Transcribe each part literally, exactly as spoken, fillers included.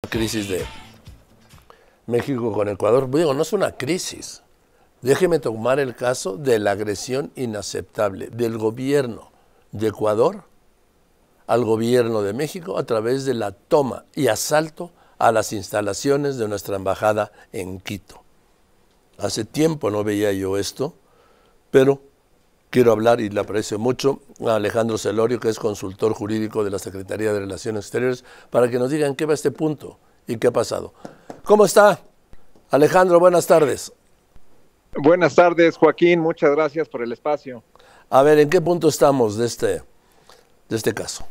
crisis de México con Ecuador. Digo, no es una crisis. Déjeme tomar el caso de la agresión inaceptable del gobierno de Ecuador al gobierno de México a través de la toma y asalto a las instalaciones de nuestra embajada en Quito. Hace tiempo no veía yo esto, pero quiero hablar, y le aprecio mucho, a Alejandro Celorio, que es consultor jurídico de la Secretaría de Relaciones Exteriores, para que nos digan qué va este punto y qué ha pasado. ¿Cómo está, Alejandro? Buenas tardes. Buenas tardes, Joaquín. Muchas gracias por el espacio. A ver, ¿en qué punto estamos de este, de este caso?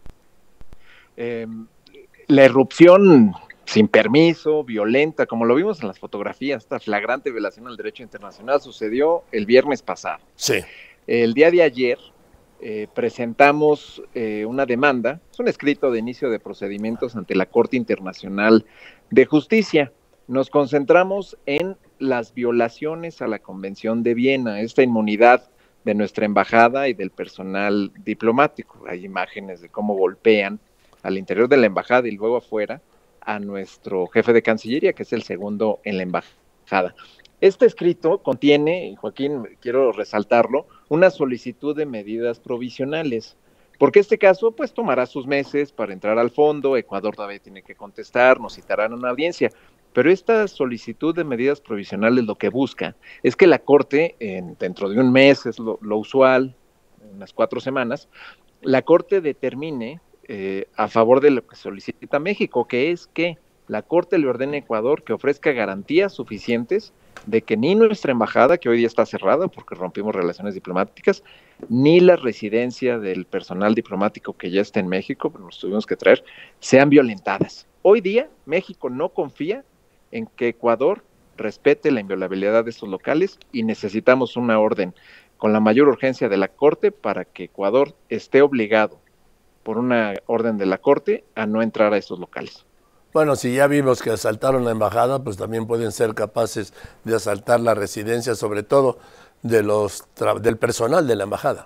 Eh, la irrupción sin permiso, violenta, como lo vimos en las fotografías, esta flagrante violación al derecho internacional sucedió el viernes pasado. Sí. El día de ayer eh, presentamos eh, una demanda, es un escrito de inicio de procedimientos ante la Corte Internacional de Justicia. Nos concentramos en las violaciones a la Convención de Viena, esta inmunidad de nuestra embajada y del personal diplomático. Hay imágenes de cómo golpean al interior de la embajada y luego afuera a nuestro jefe de Cancillería, que es el segundo en la embajada. Este escrito contiene, y Joaquín, quiero resaltarlo, una solicitud de medidas provisionales, porque este caso pues tomará sus meses para entrar al fondo. Ecuador todavía tiene que contestar, nos citarán a una audiencia, pero esta solicitud de medidas provisionales lo que busca es que la Corte, en, dentro de un mes, es lo, lo usual, unas cuatro semanas, la Corte determine eh, a favor de lo que solicita México, que es que la Corte le ordene a Ecuador que ofrezca garantías suficientes de que ni nuestra embajada, que hoy día está cerrada porque rompimos relaciones diplomáticas, ni la residencia del personal diplomático que ya está en México, pero nos tuvimos que traer, sean violentadas. Hoy día México no confía en que Ecuador respete la inviolabilidad de estos locales y necesitamos una orden con la mayor urgencia de la Corte para que Ecuador esté obligado por una orden de la Corte a no entrar a esos locales. Bueno, si ya vimos que asaltaron la embajada, pues también pueden ser capaces de asaltar la residencia, sobre todo de los del personal de la embajada.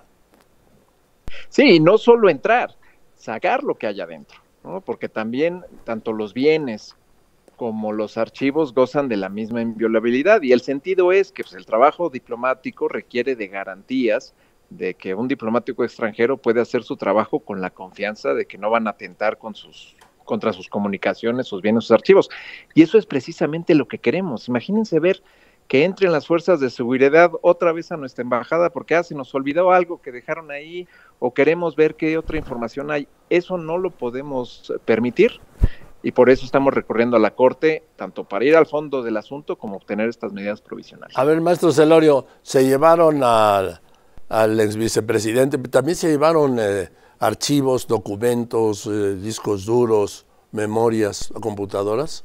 Sí, no solo entrar, sacar lo que hay adentro, ¿no? Porque también tanto los bienes como los archivos gozan de la misma inviolabilidad, y el sentido es que pues, el trabajo diplomático requiere de garantías de que un diplomático extranjero puede hacer su trabajo con la confianza de que no van a atentar con sus, contra sus comunicaciones, sus bienes, sus archivos, y eso es precisamente lo que queremos. Imagínense ver que entren las fuerzas de seguridad otra vez a nuestra embajada porque ah, se nos olvidó algo que dejaron ahí, o queremos ver qué otra información hay. Eso no lo podemos permitir, y por eso estamos recurriendo a la Corte, tanto para ir al fondo del asunto como obtener estas medidas provisionales. A ver, maestro Celorio, se llevaron al, al ex vicepresidente, también se llevaron eh, archivos, documentos, eh, discos duros, memorias, computadoras.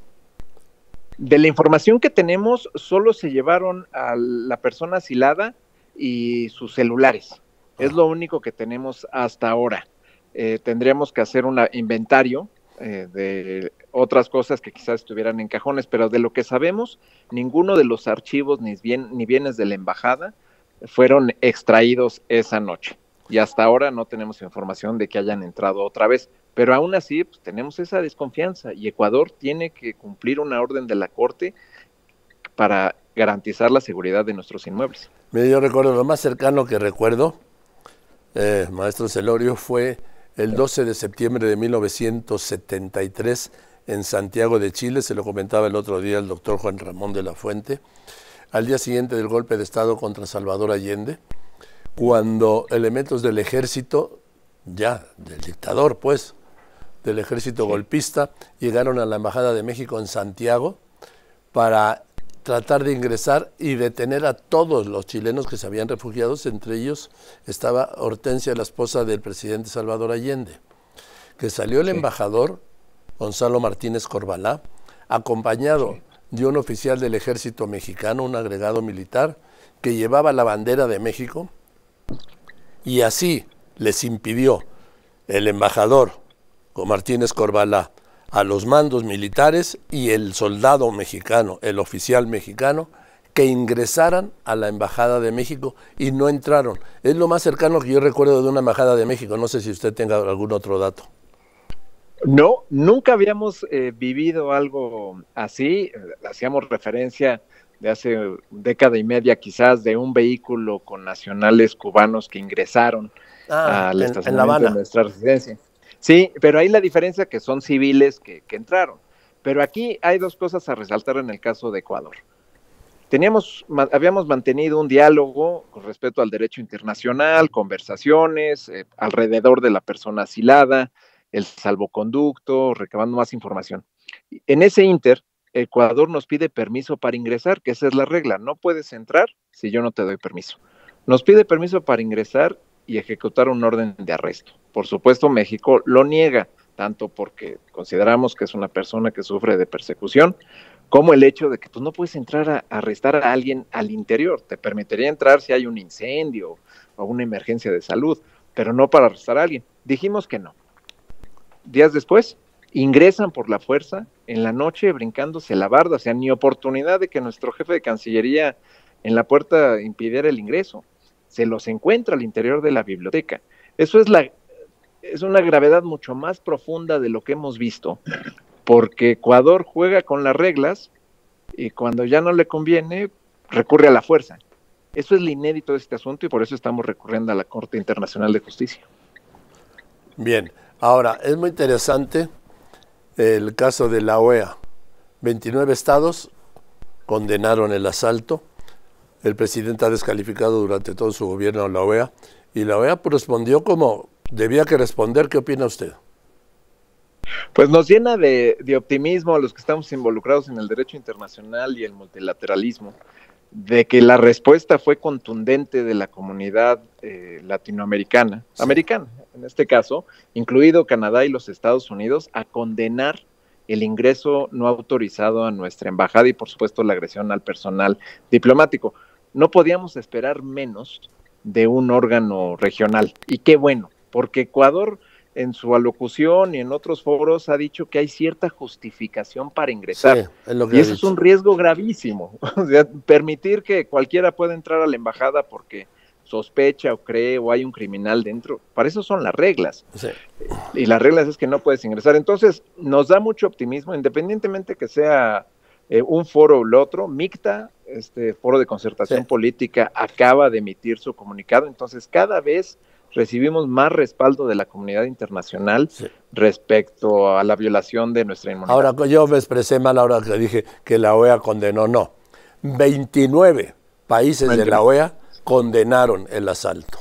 De la información que tenemos, solo se llevaron a la persona asilada y sus celulares. Ah. Es lo único que tenemos hasta ahora. Eh, tendríamos que hacer un inventario eh, de otras cosas que quizás estuvieran en cajones, pero de lo que sabemos, ninguno de los archivos ni, bien, ni bienes de la embajada fueron extraídos esa noche. Y hasta ahora no tenemos información de que hayan entrado otra vez. Pero aún así, pues, tenemos esa desconfianza y Ecuador tiene que cumplir una orden de la Corte para garantizar la seguridad de nuestros inmuebles. Mire, yo recuerdo, lo más cercano que recuerdo, eh, maestro Celorio, fue el doce de septiembre de mil novecientos setenta y tres en Santiago de Chile, se lo comentaba el otro día el doctor Juan Ramón de la Fuente, al día siguiente del golpe de Estado contra Salvador Allende, cuando elementos del ejército, ya del dictador pues, del ejército sí. golpista, llegaron a la Embajada de México en Santiago para tratar de ingresar y detener a todos los chilenos que se habían refugiado. Entre ellos estaba Hortensia, la esposa del presidente Salvador Allende, que salió el sí. embajador Gonzalo Martínez Corbalá, acompañado sí. de un oficial del ejército mexicano, un agregado militar, que llevaba la bandera de México, y así les impidió el embajador con Martínez Corbalá a los mandos militares y el soldado mexicano, el oficial mexicano, que ingresaran a la Embajada de México y no entraron. Es lo más cercano que yo recuerdo de una Embajada de México. No sé si usted tenga algún otro dato. No, nunca habíamos eh, vivido algo así. Hacíamos referencia de hace década y media quizás de un vehículo con nacionales cubanos que ingresaron Ah, al en, en La estacionamiento de Habana. nuestra residencia. Sí, pero ahí la diferencia que son civiles que, que entraron. Pero aquí hay dos cosas a resaltar en el caso de Ecuador. Teníamos, habíamos mantenido un diálogo con respecto al derecho internacional, conversaciones eh, alrededor de la persona asilada, el salvoconducto, recabando más información. En ese inter, Ecuador nos pide permiso para ingresar, que esa es la regla, no puedes entrar si yo no te doy permiso. Nos pide permiso para ingresar y ejecutar un orden de arresto. Por supuesto, México lo niega, tanto porque consideramos que es una persona que sufre de persecución, como el hecho de que pues, no puedes entrar a, a arrestar a alguien al interior. Te permitiría entrar si hay un incendio o una emergencia de salud, pero no para arrestar a alguien. Dijimos que no. Días después, ingresan por la fuerza en la noche brincándose la barda, o sea, ni oportunidad de que nuestro jefe de Cancillería en la puerta impidiera el ingreso. Se los encuentra al interior de la biblioteca. Eso es, la, es una gravedad mucho más profunda de lo que hemos visto, porque Ecuador juega con las reglas y cuando ya no le conviene, recurre a la fuerza. Eso es lo inédito de este asunto y por eso estamos recurriendo a la Corte Internacional de Justicia. Bien, ahora, es muy interesante el caso de la O E A. veintinueve estados condenaron el asalto. El presidente ha descalificado durante todo su gobierno a la O E A y la O E A respondió como debía que responder. ¿Qué opina usted? Pues nos llena de, de optimismo a los que estamos involucrados en el derecho internacional y el multilateralismo, de que la respuesta fue contundente de la comunidad eh, latinoamericana, sí. americana en este caso, incluido Canadá y los Estados Unidos, a condenar el ingreso no autorizado a nuestra embajada y por supuesto la agresión al personal diplomático. No podíamos esperar menos de un órgano regional y qué bueno, porque Ecuador en su alocución y en otros foros ha dicho que hay cierta justificación para ingresar. Sí, es lo que y eso dicho. Es un riesgo gravísimo. O sea, permitir que cualquiera pueda entrar a la embajada porque sospecha o cree o hay un criminal dentro, para eso son las reglas. Sí. Y las reglas es que no puedes ingresar. Entonces, nos da mucho optimismo, independientemente que sea eh, un foro o el otro. MICTA, este foro de concertación sí. política, acaba de emitir su comunicado. Entonces, cada vez recibimos más respaldo de la comunidad internacional sí. respecto a la violación de nuestra inmunidad. Ahora, yo me expresé mal ahora que dije que la O E A condenó, no. veintinueve países veintinueve. de la O E A condenaron el asalto.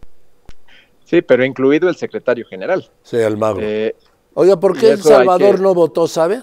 Sí, pero incluido el secretario general. Sí, Almagro. Eh, Oiga, ¿por qué El Salvador que... no votó, sabe?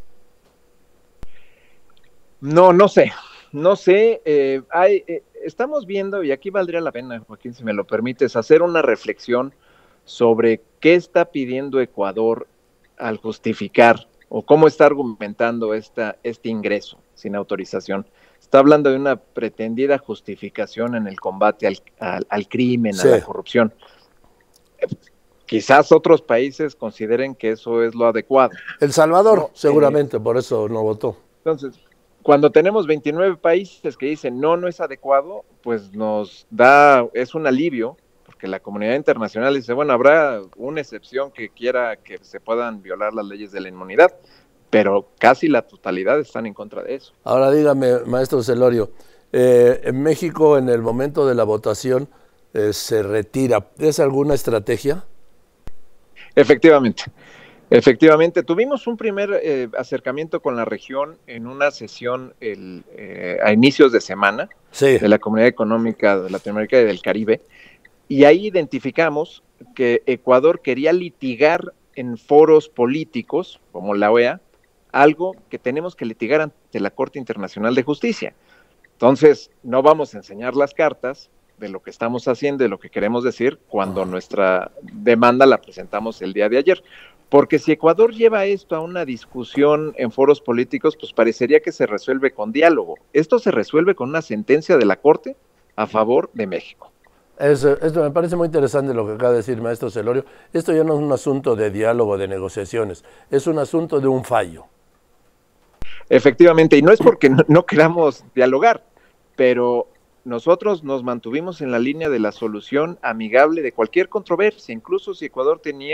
No, no sé. No sé, eh, hay... Eh, estamos viendo, y aquí valdría la pena, Joaquín, si me lo permites, hacer una reflexión sobre qué está pidiendo Ecuador al justificar o cómo está argumentando esta, este ingreso sin autorización. Está hablando de una pretendida justificación en el combate al, al, al crimen, sí. a la corrupción. Eh, quizás otros países consideren que eso es lo adecuado. El Salvador, no, seguramente, eh, por eso no votó. Entonces, cuando tenemos veintinueve países que dicen no, no es adecuado, pues nos da, es un alivio, porque la comunidad internacional dice, bueno, habrá una excepción que quiera que se puedan violar las leyes de la inmunidad, pero casi la totalidad están en contra de eso. Ahora dígame, maestro Celorio, eh, en México en el momento de la votación eh, se retira, ¿es alguna estrategia? Efectivamente. Efectivamente, tuvimos un primer eh, acercamiento con la región en una sesión el, eh, a inicios de semana sí. de la Comunidad Económica de Latinoamérica y del Caribe, y ahí identificamos que Ecuador quería litigar en foros políticos, como la O E A, algo que tenemos que litigar ante la Corte Internacional de Justicia. Entonces, no vamos a enseñar las cartas de lo que estamos haciendo, de lo que queremos decir, cuando nuestra demanda la presentamos el día de ayer. Porque si Ecuador lleva esto a una discusión en foros políticos, pues parecería que se resuelve con diálogo. Esto se resuelve con una sentencia de la Corte a favor de México. Eso, esto me parece muy interesante lo que acaba de decir maestro Celorio. Esto ya no es un asunto de diálogo, de negociaciones, es un asunto de un fallo. Efectivamente, y no es porque no, no queramos dialogar, pero nosotros nos mantuvimos en la línea de la solución amigable de cualquier controversia, incluso si Ecuador tenía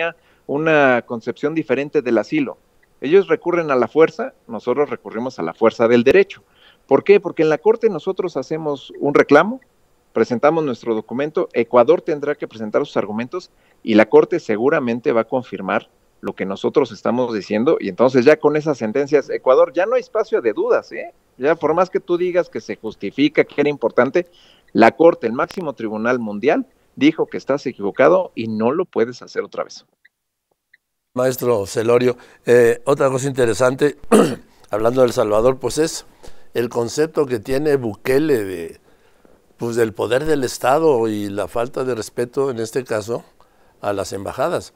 una concepción diferente del asilo. Ellos recurren a la fuerza, nosotros recurrimos a la fuerza del derecho. ¿Por qué? Porque en la Corte nosotros hacemos un reclamo, presentamos nuestro documento, Ecuador tendrá que presentar sus argumentos y la Corte seguramente va a confirmar lo que nosotros estamos diciendo, y entonces ya con esas sentencias, Ecuador, ya no hay espacio de dudas, ¿eh? Ya por más que tú digas que se justifica, que era importante, la Corte, el máximo tribunal mundial, dijo que estás equivocado y no lo puedes hacer otra vez. Maestro Celorio, eh, otra cosa interesante, hablando de El Salvador, pues es el concepto que tiene Bukele de, pues del poder del Estado y la falta de respeto, en este caso, a las embajadas.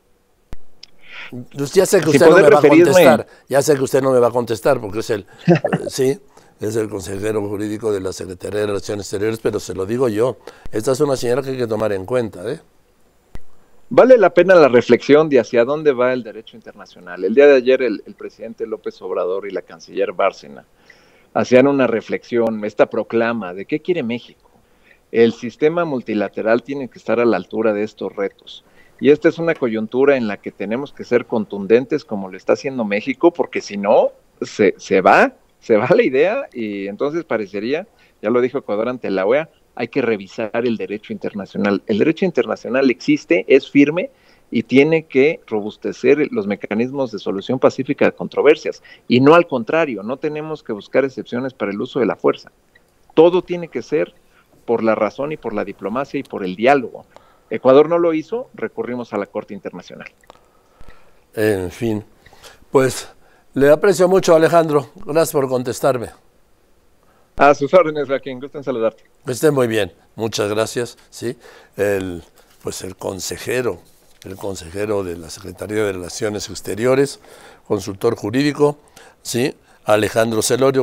Ya sé que usted no me va a contestar, ya sé que usted no me va a contestar, porque es el, eh, sí, es el consejero jurídico de la Secretaría de Relaciones Exteriores, pero se lo digo yo, esta es una señal que hay que tomar en cuenta, ¿eh? Vale la pena la reflexión de hacia dónde va el derecho internacional. El día de ayer el, el presidente López Obrador y la canciller Bárcena hacían una reflexión, esta proclama de qué quiere México. El sistema multilateral tiene que estar a la altura de estos retos. Y esta es una coyuntura en la que tenemos que ser contundentes como lo está haciendo México, porque si no, se, se va, se va la idea y entonces parecería, ya lo dijo Ecuador ante la O E A, hay que revisar el derecho internacional. El derecho internacional existe, es firme y tiene que robustecer los mecanismos de solución pacífica de controversias. Y no al contrario, no tenemos que buscar excepciones para el uso de la fuerza. Todo tiene que ser por la razón y por la diplomacia y por el diálogo. Ecuador no lo hizo, recurrimos a la Corte Internacional. En fin, pues le aprecio mucho, Alejandro. Gracias por contestarme. A sus órdenes, Joaquín, gusto en saludarte. Esté muy bien, muchas gracias. Sí, el, pues el consejero, el consejero de la Secretaría de Relaciones Exteriores, consultor jurídico, sí, Alejandro Celorio.